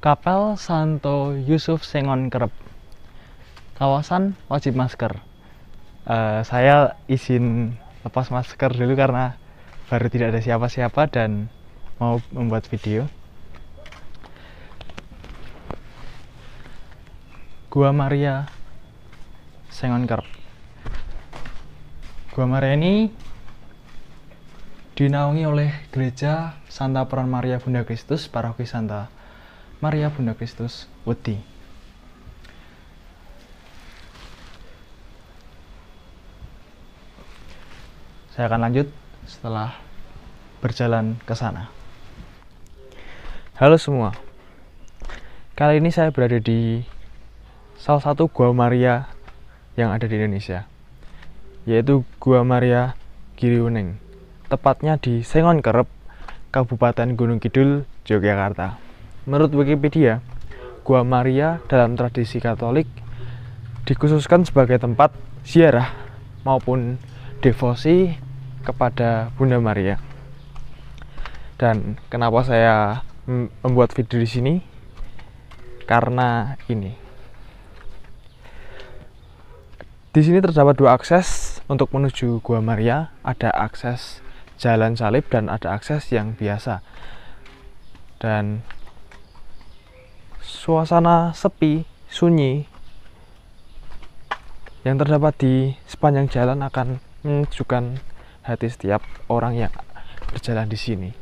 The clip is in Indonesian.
Kapel Santo Yusuf Sengon Kerep. Kawasan wajib masker. Saya izin lepas masker dulu karena baru tidak ada siapa-siapa dan mau membuat video. Gua Maria Sengon Kerep. Gua Maria ini dinaungi oleh Gereja Santa Peron Maria Bunda Kristus, Paroki Santa Maria Bunda Kristus, Wedi. Saya akan lanjut setelah berjalan ke sana. Halo semua. Kali ini saya berada di salah satu Gua Maria yang ada di Indonesia, yaitu Gua Maria Giriuning, tepatnya di Sengon Kerep, Kabupaten Gunung Kidul, Yogyakarta. Menurut Wikipedia, Gua Maria dalam tradisi Katolik dikhususkan sebagai tempat ziarah maupun devosi kepada Bunda Maria. Dan kenapa saya membuat video di sini? Karena ini. Di sini terdapat dua akses untuk menuju Gua Maria. Ada akses jalan salib dan ada akses yang biasa. Dan suasana sepi, sunyi yang terdapat di sepanjang jalan akan menyejukkan hati setiap orang yang berjalan di sini.